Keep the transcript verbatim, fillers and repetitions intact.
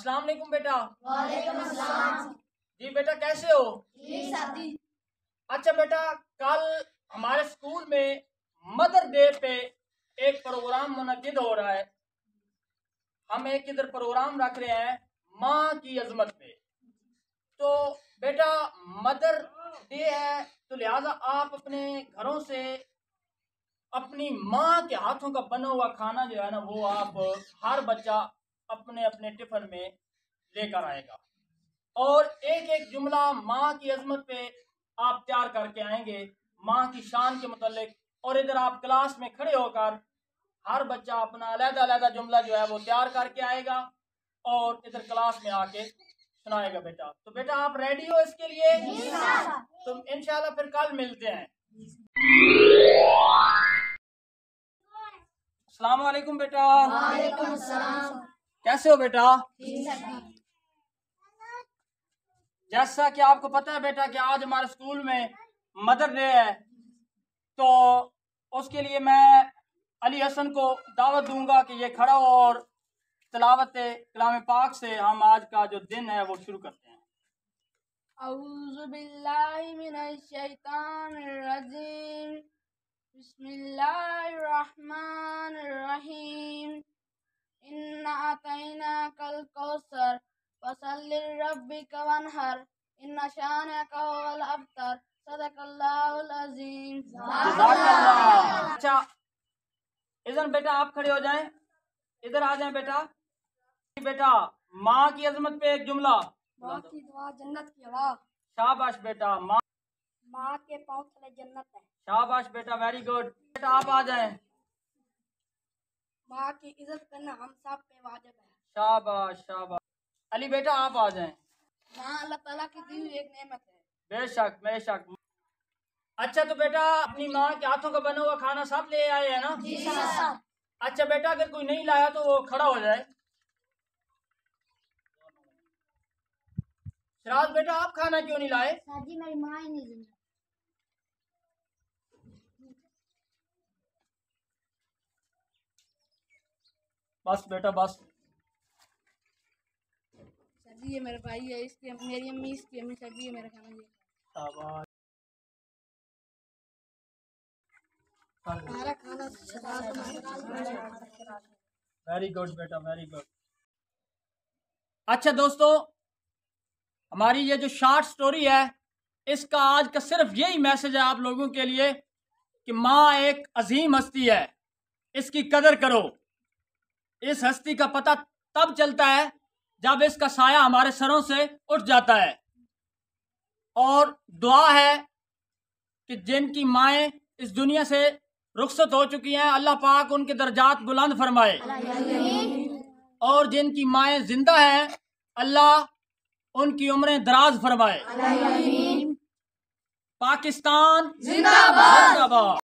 अस्सलाम वालेकुम बेटा। वालेकुम अस्सलाम। जी बेटा कैसे हो? जी साथी। अच्छा बेटा, कल हमारे स्कूल में मदर डे पे एक प्रोग्राम मुनक्किद हो रहा है। हम एक इधर प्रोग्राम रख रहे हैं माँ की अजमत पे। तो बेटा मदर डे है, तो लिहाजा आप अपने घरों से अपनी माँ के हाथों का बना हुआ खाना जो है ना, वो आप हर बच्चा अपने अपने टिफिन में लेकर आएगा और एक एक जुमला माँ की अजमत पे आप तैयार करके आएंगे, माँ की शान के मुतालिक। और इधर आप क्लास में खड़े होकर हर बच्चा अपना अलग अलग जुमला जो है वो तैयार करके आएगा और इधर क्लास में आके सुनाएगा बेटा। तो बेटा आप रेडी हो इसके लिए? तो इंशाल्लाह फिर कल मिलते हैं। अस्सलाम वालेकुम बेटा। वालेकुम अस्सलाम। कैसे हो बेटा? जी साथी। जैसा कि आपको पता है बेटा कि आज हमारे स्कूल में मदर डे है, तो उसके लिए मैं अली हसन को दावत दूंगा कि ये खड़ा हो और तिलावत कलाम पाक से हम आज का जो दिन है वो शुरू करते हैं। औज़ु बिल्लाहि मिनश शैतानिर रजीम। बिस्मिल्लाहिर रहमानिर रहीम। इन्ना अतैनाकल कौसर फसल्लि लिरब्बिका वन्हर इन्ना शानिअका हुवल अबतर। सदकल्लाहुल अज़ीम। जज़ाकल्लाह। अच्छा इधर बेटा आप खड़े हो जाएं, इधर आ जाएं बेटा। बेटा माँ की अजमत पे एक जुमला। माँ की दुआ जन्नत की हवा। शाबाश बेटा। माँ माँ के पाँव तले जन्नत है। शाबाश बेटा, वेरी गुड। बेटा आप आ जाएं। माँ की इज्जत करना हम सब पे वाजिब है। शाबाश शाबाश। अली बेटा आप आ जाएं। माँ अल्लाह ताला की दी हुई एक नेमत है। बेशक बेशक। अच्छा तो बेटा अपनी माँ के हाथों का बना हुआ खाना सब ले आए हैं ना? जी सर। अच्छा बेटा अगर कोई नहीं लाया तो वो खड़ा हो जाए। सिराज बेटा आप खाना क्यों नहीं लाए? सर जी मेरी माँ ही नहीं जिंदा। बस बेटा बस। सर जी ये मेरा भाई है, इसकी मेरी अम्मी, इसकी अम्मी। सर जी ये मेरा खाना ये शाबाश। हमारा खाना वेरी गुड बेटा, वेरी गुड। अच्छा दोस्तों, हमारी ये जो शॉर्ट स्टोरी है इसका आज का सिर्फ यही मैसेज है आप लोगों के लिए कि माँ एक अजीम हस्ती है, इसकी कदर करो। इस हस्ती का पता तब चलता है जब इसका साया हमारे सरों से उठ जाता है। और दुआ है कि जिनकी माएँ इस दुनिया से रुखसत हो चुकी हैं, अल्लाह पाक उनके दर्जात बुलंद फरमाए। और जिनकी माएँ जिंदा हैं, अल्लाह उनकी उम्रें दराज फरमाए। पाकिस्तान जिंदाबाद।